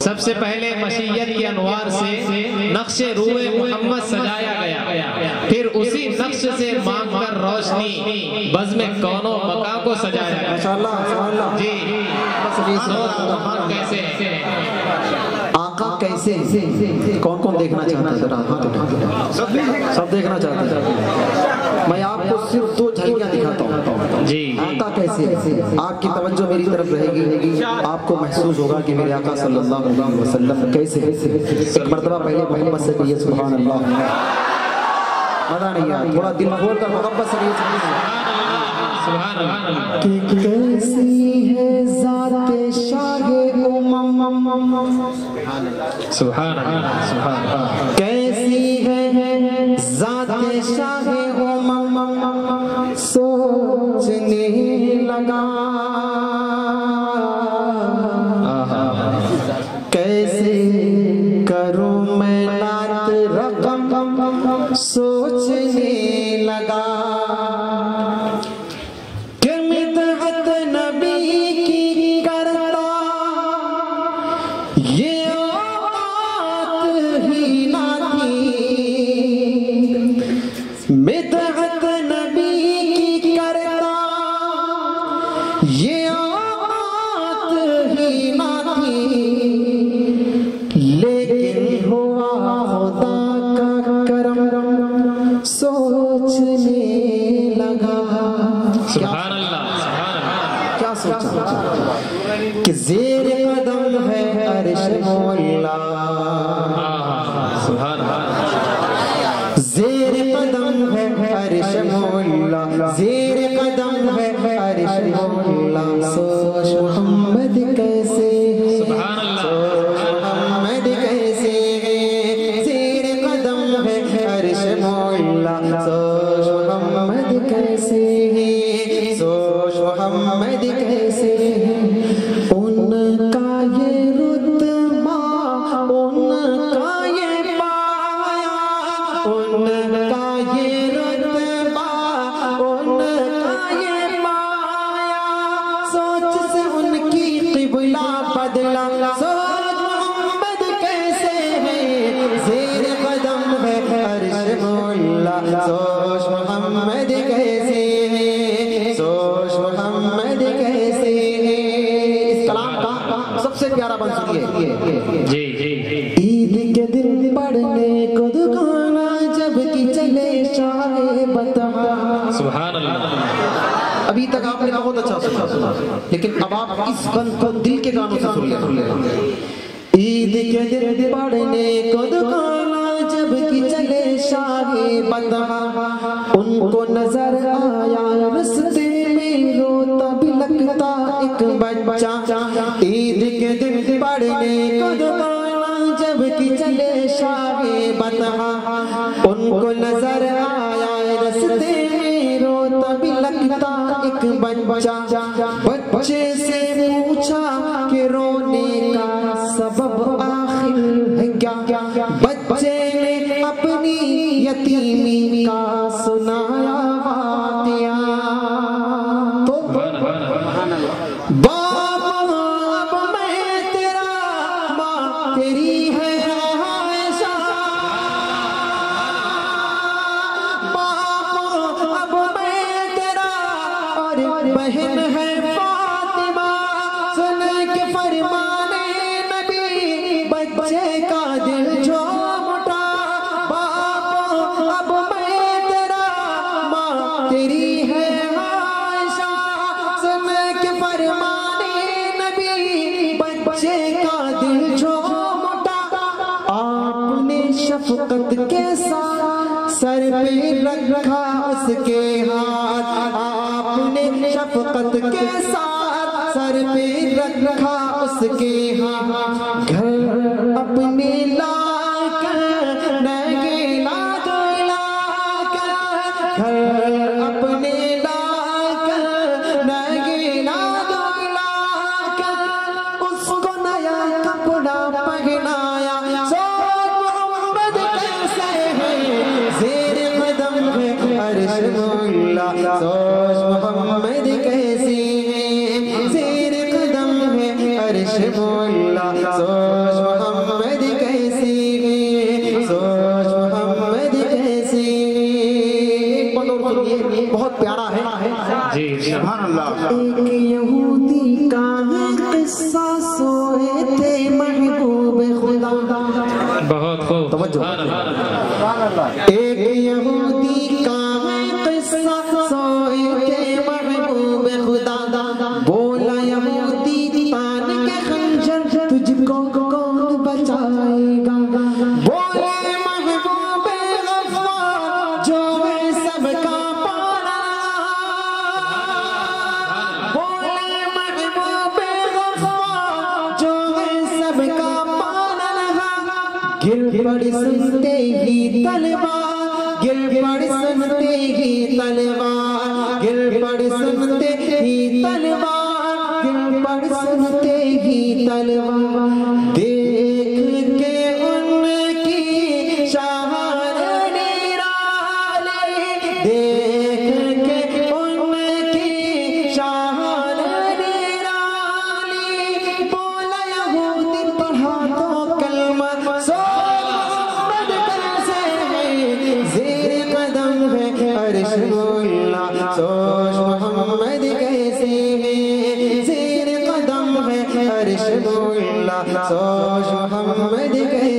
سب سے پہلے مشیت کے انوار سے نقش روح محمد سجایا گیا، پھر اسی نقش سے مانگ کر روشنی بزم کون و مکان کو سجایا گیا۔ ماشاءاللہ جی کیسے آقا کیسے کون کون دیکھنا چاہتا ہے؟ ذرا ہاتھ اٹھا، سب دیکھنا چاہتے ہیں۔ میں آپ کو صرف دو جھلکیاں دکھاتا ہوں جی آقا کیسے۔ آپ کی توجہ میری طرف رہے گی، آپ کو محسوس ہوگا کہ میرے آقا صلی اللہ علیہ وسلم کیسے۔ ایک مرتبہ پہلے محبت سے کہیے سبحان اللہ، مزہ نہیں آیا، تھوڑا دل کھول کر محبت سے کہیے سبحان اللہ۔ کہ کیسی ہے ذات شاہ امم، سبحان اللہ سبحان اللہ۔ کیسی ہے ذات شاہ امم، سوچنے لگا کیسے کروں میں نعت رقم، سوچنے لگا کہ مدحت نبی کی کرتا یہ اوقات ہی نہ تھی، مدحت نبی کی کرتا یہ اوقات ہی نہ تھی، لیکن ہوا خدا کا کرم، سوچنے لگا۔ سبحان اللہ سبحان اللہ۔ کیا سوچا کہ زیر قدم ہے عرش مولا، سبحان اللہ۔ زیر قدم ہے عرش مولا، زیر قدم ہے عرش مولا، سوچ محمد کیسے، سبحان اللہ۔ سوچ محمد کیسے، زیر قدم ہے عرش مولا، سوچ محمد کیسے، سوچ محمد کیسے، ان کا یہ رتبہ، ان کا یہ پایا، ان کا یہ رتبہ، ان کا یہ پایا، سوچ سے ان کی قبلہ بدلا، سوچ محمد کیسے ہے، زیر قدم ہے عرش مولا، سوچ محمد کیسے ہے، سوچ محمد کیسے ہے۔ اس کلام کا سب سے پیارا بن سنیے۔ جی جی عید کے دن پڑھنے کو دکانا جب کی چلے شاہ بطحا، سبحان اللہ۔ ابھی تک آپ نے بہت اچھا سنا، لیکن اب آپ اس بند کو دل کے گانوں سے سن لیں۔ عید کے دن پڑھنے کو دکانا جب کی چلے شاہ بطحا، ان کو نظر آیا رستے میں روتا بھی لگتا ایک بچہ، عید کے دن پڑھنے کو دکانا جب کی چلے شاہ بطحا، ان کو نظر آیا رستے میں روتا بھی لگتا ایک بچہ، بچے سے پوچھا کہ رونے کا سبب آخر ہے کیا، بچے نے اپنی یتیمی کا سنایا واقعہ، تو باپ اب میں تیرا، ماں تیری ہے عائشہ، باپ اب میں تیرا اور بہن ہے فاطمہ، سن کے فرمانے نبی بچے کا دل جھوم اٹھا، باپ اب میں تیرا، ماں تیری ہے عائشہ، سن کے فرمانے نبی بچے کا دل جھوم اٹھا، آپ نے شفقت کے ساتھ سر پہ رکھا اس کے ہاتھ، آپ نے شفقت کے ساتھ سر پہ رکھا اس کے ہاتھ، گھر اپنے لا کر نگیلا دلا کر، گھر اپنے لا کر نگیلا دلا کر، اس کو نیا کپڑا پہنایا، سوچ محمد کیسے ہے، زیر قدم ہے عرش مولا، سوچ محمد کیسے ہے، زیر قدم ہے عرش مولا، سوچ کیسے ایک بند اور سنیے بہت پیارا ہے جی سبحان اللہ ایک یہودی کا قصہ سوئے تھے محبوب خدا بہت خوب توجہ ایک یہودی کا قصہ سوئے تھے محبوب خدا بولا یہودی تان کے خنجر تجھ کو کون بچائے گا بولے محبوب غفار جو ہے سب کا پالا بولے محبوب غفار جو ہے سب کا پالا گر پڑ سنتے ہی تلوار گر پڑ سنتے ہی تلوار گر پڑ سنتے ہی تلوار گر پڑ سنتے ہی تلوار دیکھ کے ان کی شاہر نرالی دیکھ کے ان کی شاہر نرالی بولا یہودی پڑھا تو کلمہ سو محمد کیسے ہے زیر قدم ہے عرش مولا سوچ محمد کیسے ہے زیر قدم ہے عرش مولا سوچ محمد کیسے